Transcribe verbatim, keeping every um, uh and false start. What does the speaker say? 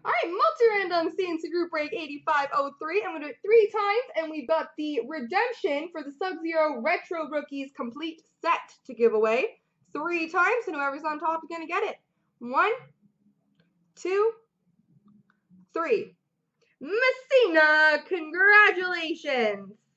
All right, multi-random C and C Group Break eighty-five oh three. I'm going to do it three times, and we've got the redemption for the Sub-Zero Retro Rookies complete set to give away three times, and whoever's on top is going to get it. One, two, three. Messina, congratulations!